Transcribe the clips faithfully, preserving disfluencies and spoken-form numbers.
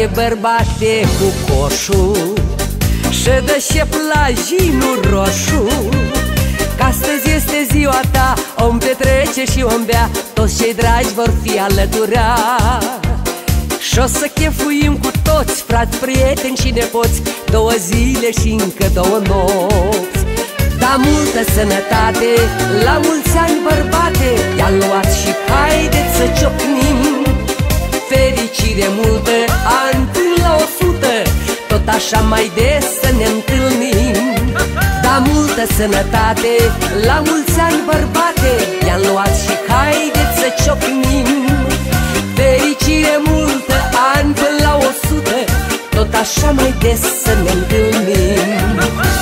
Hai bărbate cu coșul și dă șep la jinul roșu, că astăzi este ziua ta, om petrece și om bea, toți cei dragi vor fi alătura. Și o să chefuim cu toți, frați, prieteni și nepoți, două zile și încă două nopți. Da multă sănătate, la mulți ani bărbate, ia luați și haideți să ciocnim. Fericire multă, ani până la o sută, tot așa mai des să ne întâlnim. Da multă sănătate, la mulți ani bărbate, ia luați și haideți să ciocnim. Fericire multă, ani până la o sută, tot așa mai des să ne întâlnim.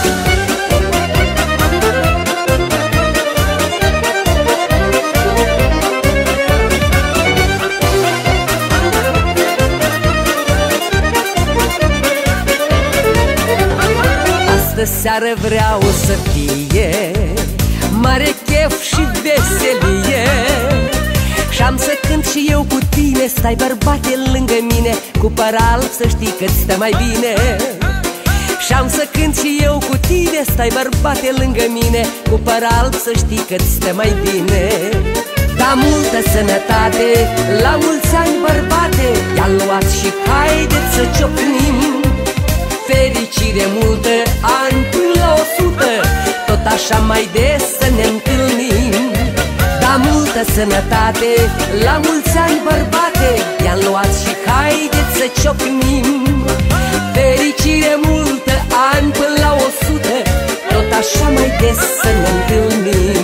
Astă seară vreau să fie mare chef și veselie, și-am să cânt și eu cu tine, stai bărbate lângă mine, cu păr alb să știi că-ți stă mai bine. Și-am să cânt și eu cu tine, stai bărbate lângă mine, cu păr alb să știi că-ți stă mai bine. Da multă sănătate, la mulți ani bărbate, ia luați și haideți să ciocnim. Fericire multă, ani până la o sută, tot așa mai des să ne întâlnim. Da multă sănătate, la mulți ani bărbate, ia luați și haideți să ciocnim. Fericire multă, ani până la o sută, tot așa mai des să ne întâlnim.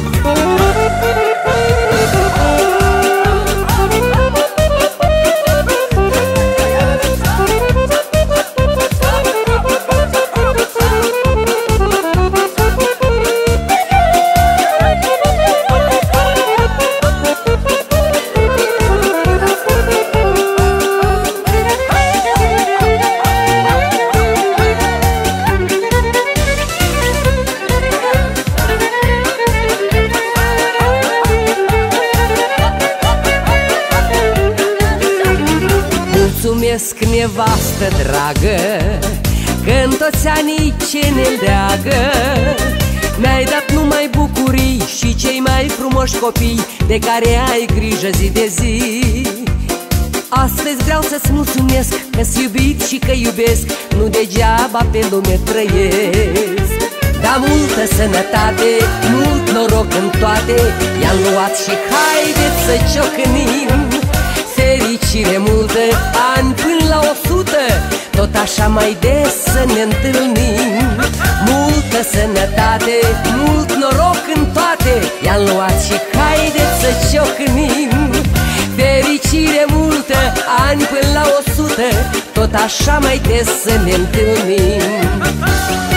Mulțumesc, nevastă dragă, că în toți anii ce ne leagă mi-ai dat numai bucurii și cei mai frumoși copii de care ai grijă zi de zi. Astăzi vreau să-ți mulțumesc că-s iubit și că iubesc, nu degeaba pe lume trăiesc. Da multă sănătate, mult noroc în toate, ia luați și haideți să ciocnim. Fericire multă, ani până la o sută, tot așa mai des să ne întâlnim. Multă sănătate, mult noroc în toate, ia luați și haideți să ciocnim. Fericire multă, ani până la o sută, tot așa mai des să ne întâlnim.